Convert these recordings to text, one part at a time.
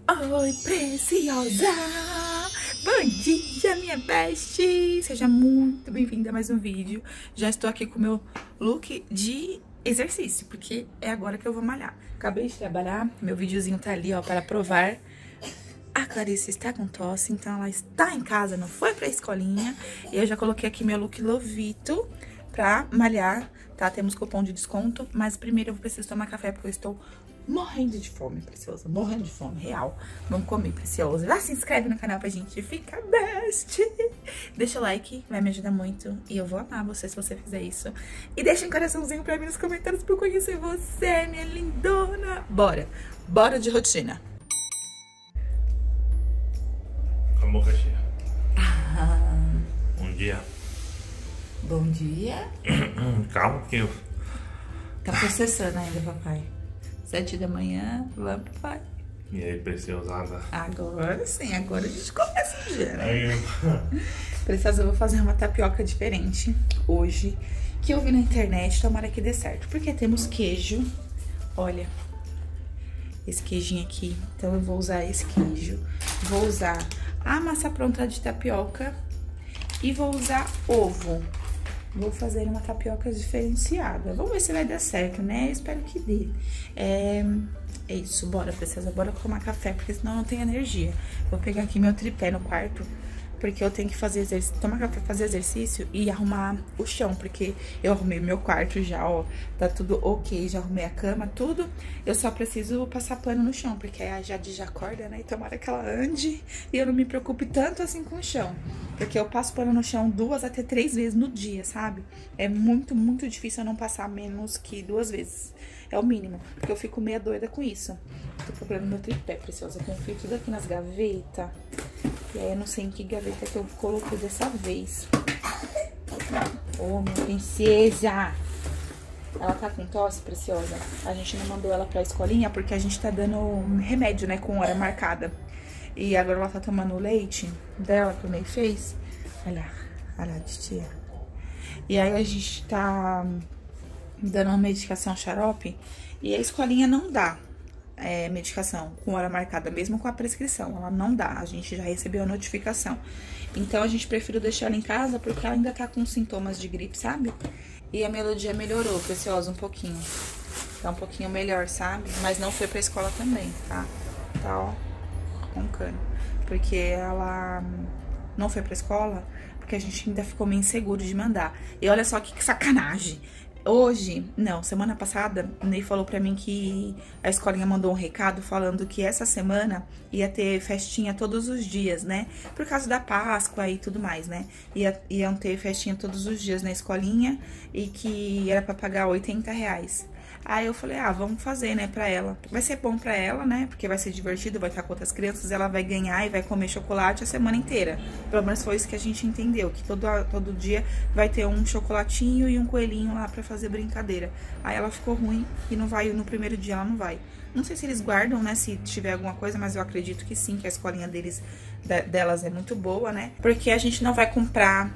Oi, preciosa! Bom dia, minha best! Seja muito bem-vinda a mais um vídeo. Já estou aqui com o meu look de exercício, porque é agora que eu vou malhar. Acabei de trabalhar, meu videozinho tá ali, ó, para provar. A Clarice está com tosse, então ela está em casa, não foi pra escolinha. E eu já coloquei aqui meu look Lovito pra malhar, tá? Temos cupom de desconto, mas primeiro eu preciso tomar café porque eu estou morrendo de fome, preciosa. Morrendo de fome, real. Vamos comer, preciosa. Já se inscreve no canal pra gente ficar best. Deixa o like, vai me ajudar muito. E eu vou amar você se você fizer isso. E deixa um coraçãozinho pra mim nos comentários pra eu conhecer você, minha lindona. Bora. Bora de rotina. Com a boca cheia. Bom dia. Bom dia. Calma que eu... Tá processando ainda, papai. 7 da manhã, vamos, papai. E aí, preciosada? Agora sim, agora a gente começa o dia, né? Aí, Preciosa, eu vou fazer uma tapioca diferente hoje, que eu vi na internet, tomara que dê certo. Porque temos queijo, olha, esse queijinho aqui. Então eu vou usar esse queijo, vou usar a massa pronta de tapioca e vou usar ovo. Vou fazer uma tapioca diferenciada. Vamos ver se vai dar certo, né? Eu espero que dê. É isso, bora, preciosa. Bora tomar café, porque senão eu não tenho energia. Vou pegar aqui meu tripé no quarto, porque eu tenho que fazer exercício, tomar café, fazer exercício e arrumar o chão, porque eu arrumei meu quarto já, ó, tá tudo ok, já arrumei a cama, tudo. Eu só preciso passar pano no chão, porque a Jade já acorda, né, e tomara que ela ande e eu não me preocupe tanto assim com o chão, porque eu passo pano no chão 2 até 3 vezes no dia, sabe? É muito, muito difícil eu não passar menos que 2 vezes. É o mínimo, porque eu fico meio doida com isso. Tô procurando meu tripé, preciosa. Eu confio tudo aqui nas gavetas. E aí eu não sei em que gaveta que eu coloquei dessa vez. Ô, minha princesa! Ela tá com tosse, preciosa. A gente não mandou ela pra escolinha porque a gente tá dando remédio, né, com hora marcada. E agora ela tá tomando o leite dela que o Ney fez. Olha lá, titia. E aí a gente tá dando uma medicação xarope e a escolinha não dá medicação com hora marcada, mesmo com a prescrição, ela não dá, a gente já recebeu a notificação. Então a gente preferiu deixar ela em casa porque ela ainda tá com sintomas de gripe, sabe? E a Melodia melhorou, preciosa, um pouquinho. Tá um pouquinho melhor, sabe? Mas não foi pra escola também, tá? Tá, ó, roncando. Porque ela não foi pra escola porque a gente ainda ficou meio inseguro de mandar. E olha só que sacanagem. Hoje, não, semana passada, o Ney falou pra mim que a escolinha mandou um recado falando que essa semana ia ter festinha todos os dias, né? Por causa da Páscoa e tudo mais, né? Iam ter festinha todos os dias na escolinha e que era pra pagar R$80. Aí eu falei, vamos fazer, né, pra ela. Vai ser bom pra ela, né, porque vai ser divertido, vai estar com outras crianças, ela vai ganhar e vai comer chocolate a semana inteira. Pelo menos foi isso que a gente entendeu, que todo dia vai ter um chocolatinho e um coelhinho lá pra fazer brincadeira. Aí ela ficou ruim e não vai, no primeiro dia ela não vai. Não sei se eles guardam, né, se tiver alguma coisa, mas eu acredito que sim, que a escolinha delas é muito boa, né. Porque a gente não vai comprar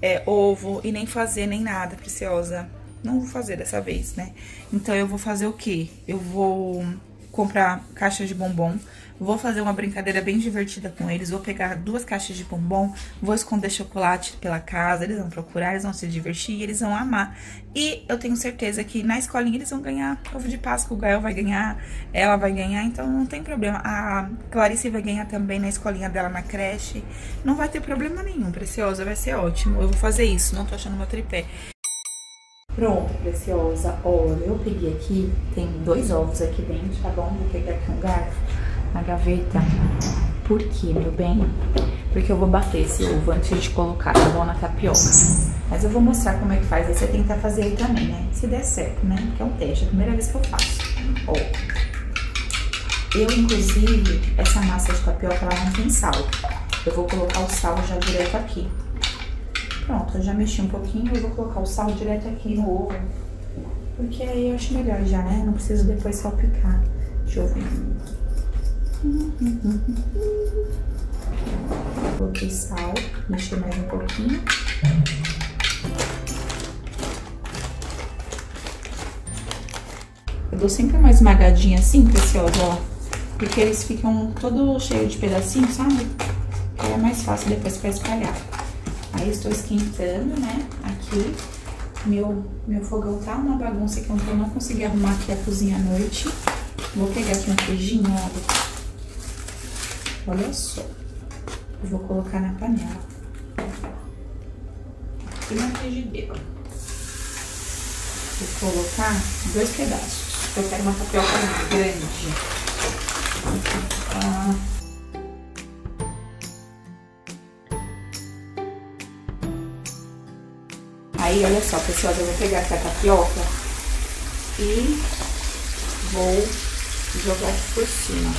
ovo e nem fazer nem nada, preciosa. Não vou fazer dessa vez, né? Então eu vou fazer o quê? Eu vou comprar caixas de bombom, vou fazer uma brincadeira bem divertida com eles, vou pegar 2 caixas de bombom, vou esconder chocolate pela casa, eles vão procurar, eles vão se divertir, eles vão amar. E eu tenho certeza que na escolinha eles vão ganhar ovo de Páscoa, o Gael vai ganhar, ela vai ganhar, então não tem problema. A Clarice vai ganhar também na escolinha dela, na creche, não vai ter problema nenhum, preciosa, vai ser ótimo. Eu vou fazer isso, não tô achando meu tripé. Pronto, preciosa, olha, eu peguei aqui, tem 2 ovos aqui dentro, tá bom? Vou pegar aqui um garfo na gaveta. Por quê, meu bem? Porque eu vou bater esse ovo antes de colocar, tá bom? Na tapioca. Mas eu vou mostrar como é que faz, aí você tenta fazer aí também, né? Se der certo, né? Porque é um teste, é a primeira vez que eu faço. Ó, eu, inclusive, essa massa de tapioca, ela não tem sal. Eu vou colocar o sal já direto aqui. Pronto, eu já mexi um pouquinho, eu vou colocar o sal direto aqui no ovo. Porque aí eu acho melhor já, né? Não preciso depois salpicar. Deixa eu ver. Coloquei sal, mexi mais um pouquinho. Eu dou sempre uma esmagadinha assim, preciosa, ó. Porque eles ficam todo cheio de pedacinhos, sabe? Aí é mais fácil depois pra espalhar. Aí estou esquentando, né? Aqui. Meu fogão tá uma bagunça que eu não consegui arrumar aqui a cozinha à noite. Vou pegar aqui um queijinho, olha. Olha só. Eu vou colocar na panela. Aqui na frigideira. Vou colocar 2 pedaços. Eu quero uma tapioca grande. Aí, olha só, pessoal, eu vou pegar essa tapioca e vou jogar aqui por cima.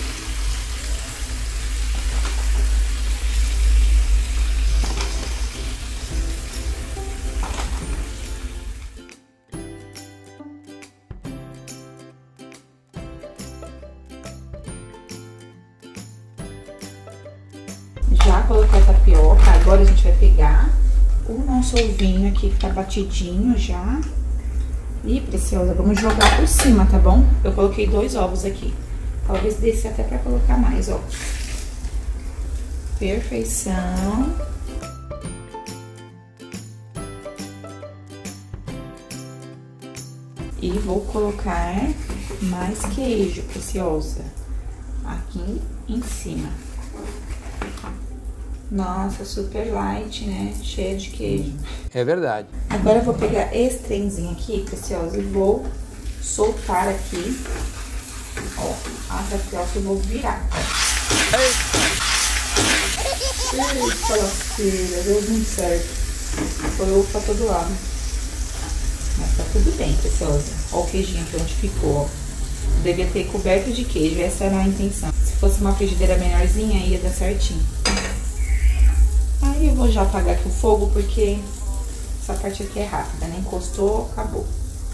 Já coloquei a tapioca, agora a gente vai pegar o nosso ovinho aqui que tá batidinho já. E, preciosa, vamos jogar por cima, tá bom? Eu coloquei 2 ovos aqui. Talvez desse até pra colocar mais, ó. Perfeição. E vou colocar mais queijo, preciosa, aqui em cima. Nossa, super light, né? Cheia de queijo. É verdade. Agora eu vou pegar esse trenzinho aqui, preciosa, e vou soltar aqui. Ó, a tapioca eu vou virar. Eita, lasqueira, deu muito certo. Foi ovo pra todo lado. Mas tá tudo bem, preciosa. Ó o queijinho aqui onde ficou, ó. Devia ter coberto de queijo, essa era a intenção. Se fosse uma frigideira menorzinha, ia dar certinho. Aí eu vou já apagar aqui o fogo, porque essa parte aqui é rápida, né? Encostou, acabou.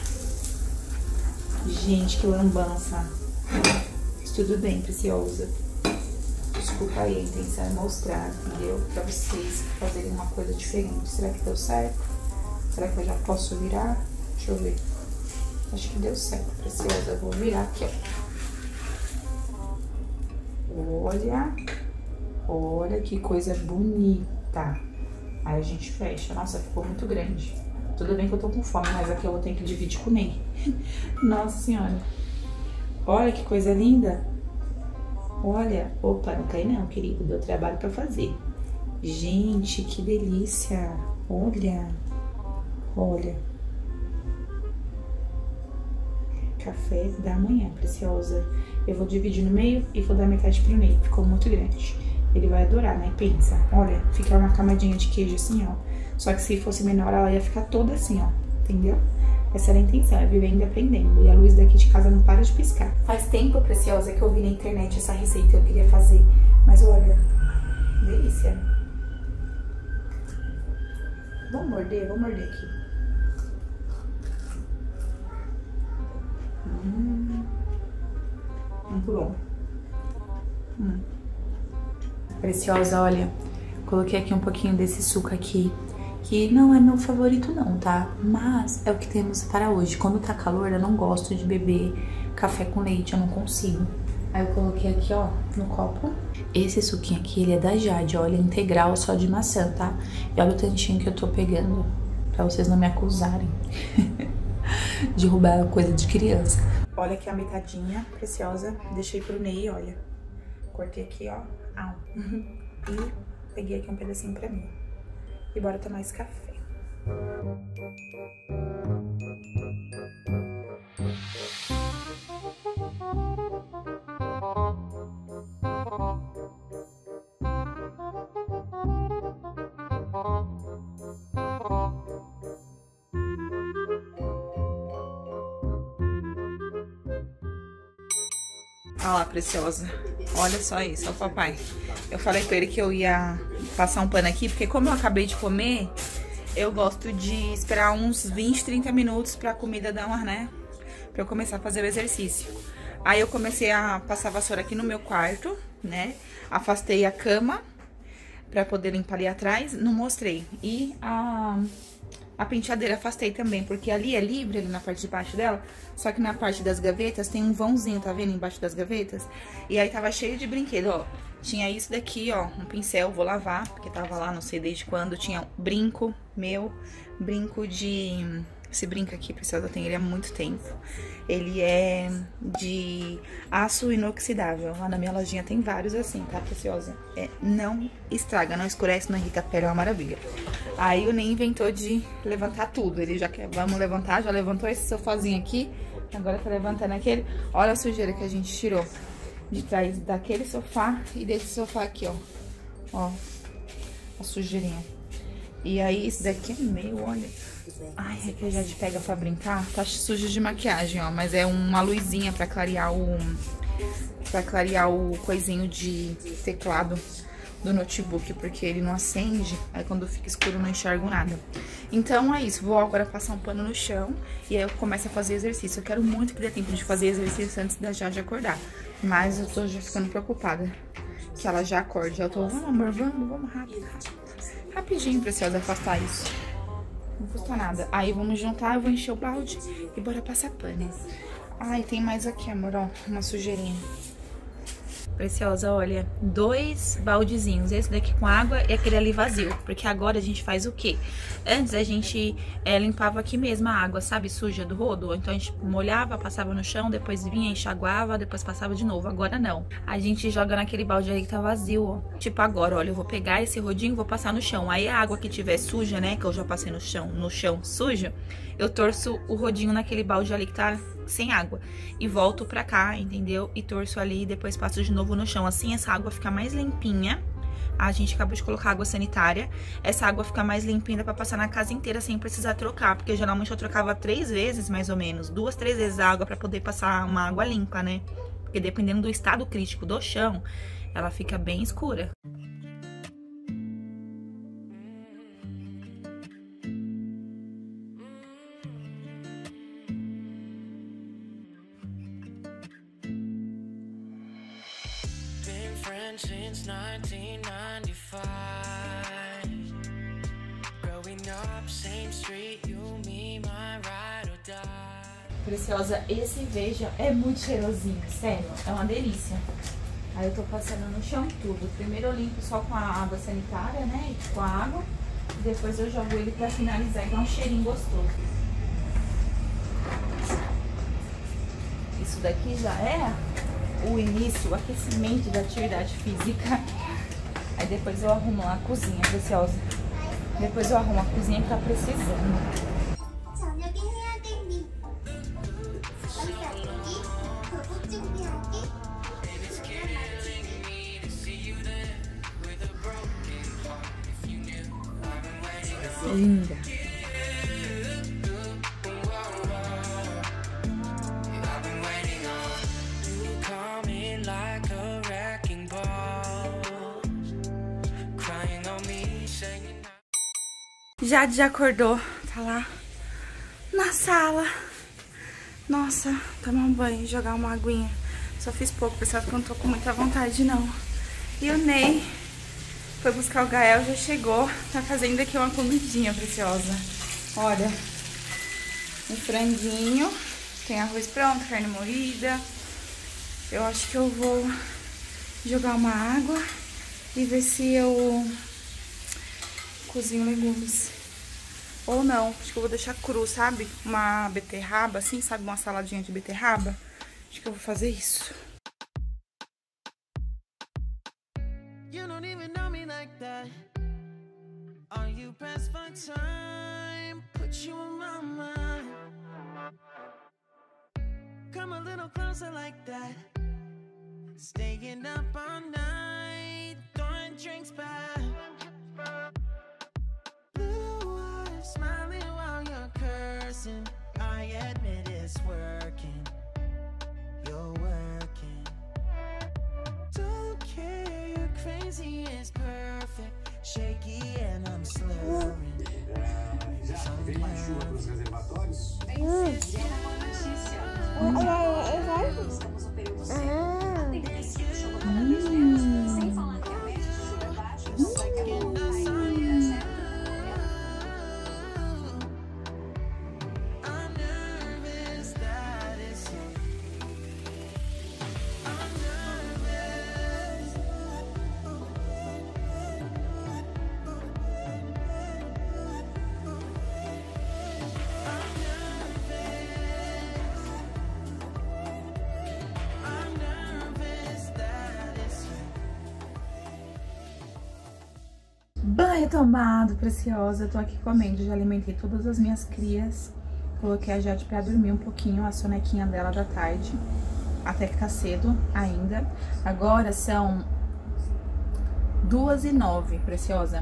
Gente, que lambança. Mas tudo bem, preciosa. Desculpa aí, a intenção é mostrar, entendeu? Pra vocês fazerem uma coisa diferente. Será que deu certo? Será que eu já posso virar? Deixa eu ver. Acho que deu certo, preciosa. Eu vou virar aqui, ó. Olha. Olha que coisa bonita. Aí a gente fecha. Nossa, ficou muito grande. Tudo bem que eu tô com fome, mas aqui eu vou ter que dividir com o Ney. Nossa senhora. Olha que coisa linda. Olha. Opa, não cai não, querido. Deu trabalho pra fazer. Gente, que delícia. Olha. Olha. Café da manhã, preciosa. Eu vou dividir no meio e vou dar metade pro Ney. Ficou muito grande. Ele vai adorar, né? Pensa. Olha, fica uma camadinha de queijo assim, ó. Só que se fosse menor, ela ia ficar toda assim, ó. Entendeu? Essa era a intenção, é vivendo e aprendendo. E a luz daqui de casa não para de piscar. Faz tempo, preciosa, que eu vi na internet essa receita, eu queria fazer. Mas olha, delícia. Vamos morder aqui. Muito bom. Preciosa, olha, coloquei aqui um pouquinho desse suco aqui, que não é meu favorito não, tá? Mas é o que temos para hoje. Quando tá calor, eu não gosto de beber café com leite, eu não consigo. Aí eu coloquei aqui, ó, no copo. Esse suquinho aqui, ele é da Jade, olha, integral, só de maçã, tá? E olha o tantinho que eu tô pegando, pra vocês não me acusarem de roubar coisa de criança. Olha aqui a metadinha, preciosa, deixei pro Ney, olha. Cortei aqui, ó. E peguei aqui um pedacinho pra mim. E bora tomar esse café. Olha lá, preciosa. Olha só isso, ó o papai. Eu falei pra ele que eu ia passar um pano aqui, porque como eu acabei de comer, eu gosto de esperar uns 20, 30 minutos pra comida dar uma, né? Pra eu começar a fazer o exercício. Aí eu comecei a passar a vassoura aqui no meu quarto, né? Afastei a cama pra poder limpar ali atrás, não mostrei. E A penteadeira afastei também, porque ali é livre, ali na parte de baixo dela. Só que na parte das gavetas tem um vãozinho, tá vendo? Embaixo das gavetas. E aí tava cheio de brinquedo, ó. Tinha isso daqui, ó, um pincel, vou lavar, porque tava lá, não sei desde quando. Tinha um brinco meu, brinco de... Esse brinco aqui, Preciosa, eu tenho ele há muito tempo. Ele é de aço inoxidável. Lá na minha lojinha tem vários assim, tá, Preciosa? Não estraga, não escurece, não irrita a pele, é uma maravilha. Aí o Ney inventou de levantar tudo. Ele já quer, vamos levantar, já levantou esse sofazinho aqui. Agora tá levantando aquele. Olha a sujeira que a gente tirou de trás daquele sofá e desse sofá aqui, ó. Ó, a sujeirinha. E aí esse daqui é meu, olha... Ai, é que a Jade pega pra brincar. Tá sujo de maquiagem, ó. Mas é uma luzinha pra clarear o coisinho de teclado do notebook, porque ele não acende. Aí quando fica escuro eu não enxergo nada. Então é isso. Vou agora passar um pano no chão e aí eu começo a fazer exercício. Eu quero muito que dê tempo de fazer exercício antes da Jade acordar. Mas eu tô já ficando preocupada que ela já acorde. Eu tô, vamos amor, vamos rápido. Rapidinho, Preciosa, afastar isso. Não custa nada. Aí vamos juntar, eu vou encher o balde e bora passar pano. Ai, tem mais aqui, amor, ó, uma sujeirinha. Preciosa, olha, 2 baldezinhos, esse daqui com água e aquele ali vazio, porque agora a gente faz o quê? Antes a gente limpava aqui mesmo a água, sabe, suja do rodo, então a gente molhava, passava no chão, depois vinha, enxaguava, depois passava de novo. Agora não, a gente joga naquele balde aí que tá vazio, ó. Tipo agora, olha, eu vou pegar esse rodinho e vou passar no chão, aí a água que tiver suja, né, que eu já passei no chão sujo, eu torço o rodinho naquele balde ali que tá sem água e volto pra cá, entendeu? E torço ali e depois passo de novo no chão. Assim essa água fica mais limpinha. A gente acabou de colocar água sanitária. Essa água fica mais limpinha pra passar na casa inteira sem precisar trocar, porque geralmente eu trocava 3 vezes, mais ou menos, 2, 3 vezes a água pra poder passar uma água limpa, né? Porque dependendo do estado crítico do chão, ela fica bem escura. Since 1995, growing up, same street, you, me, my ride or die. Preciosa, esse veja é muito cheirosinho, sério, é uma delícia. Aí eu tô passando no chão tudo. Primeiro eu limpo só com a água sanitária, né, com a água. Depois eu jogo ele pra finalizar e dá um cheirinho gostoso. Isso daqui já é o início, o aquecimento da atividade física. Aí depois eu arrumo lá a cozinha, Preciosa. Depois eu arrumo a cozinha que tá precisando. Linda. Jade já acordou, tá lá na sala. Nossa, tomar um banho, jogar uma aguinha. Só fiz pouco, pessoal, porque eu não tô com muita vontade, não. E o Ney foi buscar o Gael, já chegou. Tá fazendo aqui uma comidinha, Preciosa. Olha, um franguinho. Tem arroz pronto, carne moída. Eu acho que eu vou jogar uma água e ver se eu cozinho legumes. Ou não, acho que eu vou deixar cru, sabe? Uma beterraba, assim, sabe? Uma saladinha de beterraba. Acho que eu vou fazer isso. You don't even know me like that. Are you past my time? Put you in my mind. Come a little closer like that. Staying up all night, throwing drinks back. Smiling while you're cursing. I admit it's working. You're working. Don't care, you're crazy, it's perfect. Shaky and I'm slurring. Tem mais chuva para os reservatórios? Estamos no período seco. A tendência de chuva cada vez menos. Sem falar que a média de chuva baixa só vai cair. Banho tomado, preciosa. Eu tô aqui comendo, já alimentei todas as minhas crias. Coloquei a Jade pra dormir um pouquinho, a sonequinha dela da tarde. Até que tá cedo ainda. Agora são 2h09, preciosa.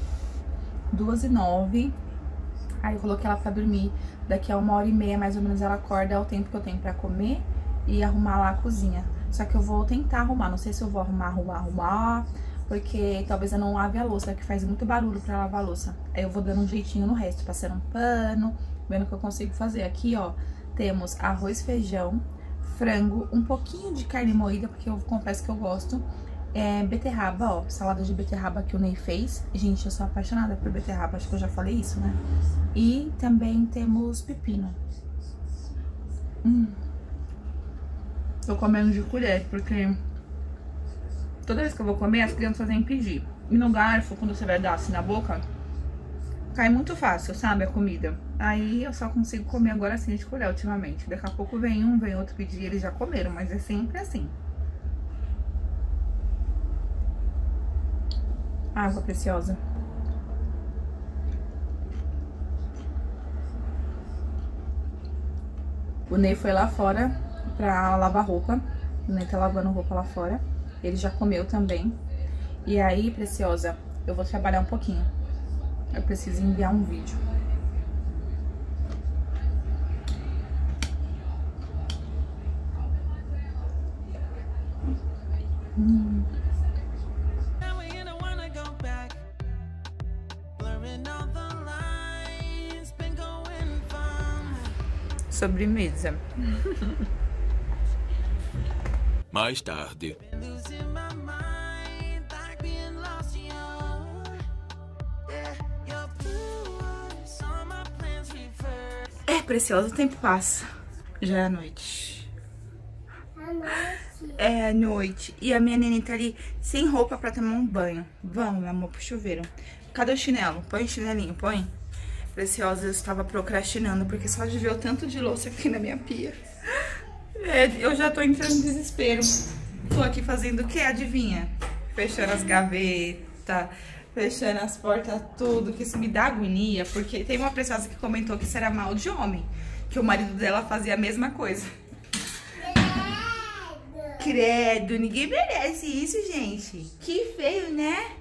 2h09. Aí eu coloquei ela pra dormir. Daqui a 1h30, mais ou menos, ela acorda. É o tempo que eu tenho pra comer e arrumar lá a cozinha. Só que eu vou tentar arrumar. Não sei se eu vou arrumar. Porque talvez eu não lave a louça, que faz muito barulho pra lavar a louça. Aí eu vou dando um jeitinho no resto, passando um pano, vendo o que eu consigo fazer. Aqui, ó, temos arroz, feijão, frango, um pouquinho de carne moída, porque eu confesso que eu gosto. Beterraba, ó, salada de beterraba que o Ney fez. Gente, eu sou apaixonada por beterraba, acho que eu já falei isso, né? E também temos pepino. Tô comendo de colher, porque toda vez que eu vou comer, as crianças vêm pedir. E no garfo, quando você vai dar assim na boca, cai muito fácil, sabe, a comida. Aí eu só consigo comer agora assim de colher ultimamente. Daqui a pouco vem um, vem outro pedir, eles já comeram, mas é sempre assim. Água preciosa. O Ney foi lá fora pra lavar roupa. O Ney tá lavando roupa lá fora. Ele já comeu também. E aí, preciosa, eu vou trabalhar um pouquinho. Eu preciso enviar um vídeo. Sobremesa. Mais tarde. Preciosa, o tempo passa. Já é a noite. É a noite. E a minha neném tá ali sem roupa pra tomar um banho. Vamos, meu amor, pro chuveiro. Cadê o chinelo? Põe o chinelinho, põe. Preciosa, eu estava procrastinando, porque só de ver o tanto de louça aqui na minha pia. Eu já tô entrando em desespero. Tô aqui fazendo o quê? Adivinha? Fechando as gavetas, fechando as portas, tudo, que isso me dá agonia, porque tem uma preciosa que comentou que isso era mal de homem, que o marido dela fazia a mesma coisa. Credo, ninguém merece isso, gente. Que feio, né?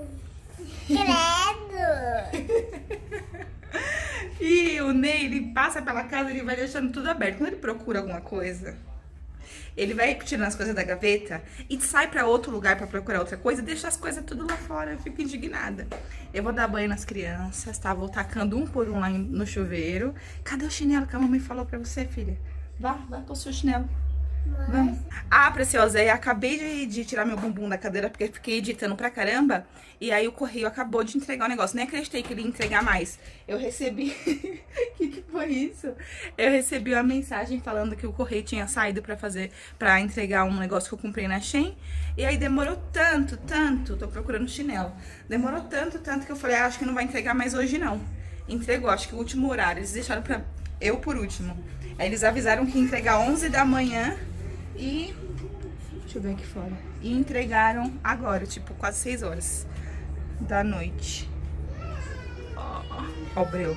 Credo. E o Ney, ele passa pela casa, ele vai deixando tudo aberto. Quando ele procura alguma coisa, ele vai tirando as coisas da gaveta e sai pra outro lugar pra procurar outra coisa e deixa as coisas tudo lá fora. Eu fico indignada. Eu vou dar banho nas crianças, tá? Vou tacando um por um lá no chuveiro. Cadê o chinelo que a mamãe falou pra você, filha? Vai pôr o seu chinelo. Vamos. Ah, preciosa, eu acabei de tirar meu bumbum da cadeira porque fiquei editando pra caramba. E aí o correio acabou de entregar o negócio. Nem acreditei que ele ia entregar mais. Eu recebi... que foi isso? Eu recebi uma mensagem falando que o correio tinha saído pra entregar um negócio que eu comprei na Shein. E aí demorou tanto, tô procurando chinelo. Demorou tanto que eu falei, acho que não vai entregar mais hoje não. Entregou, acho que o último horário. Eles deixaram pra eu por último. Aí eles avisaram que ia entregar 11 da manhã. E, deixa eu ver aqui fora, e entregaram agora, tipo, quase 6 horas da noite. Ó o breu.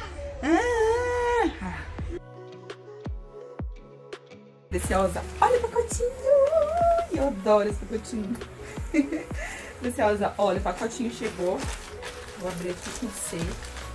Preciosa, olha o pacotinho. Eu adoro esse pacotinho. Preciosa, olha, o pacotinho chegou. Vou abrir aqui com você.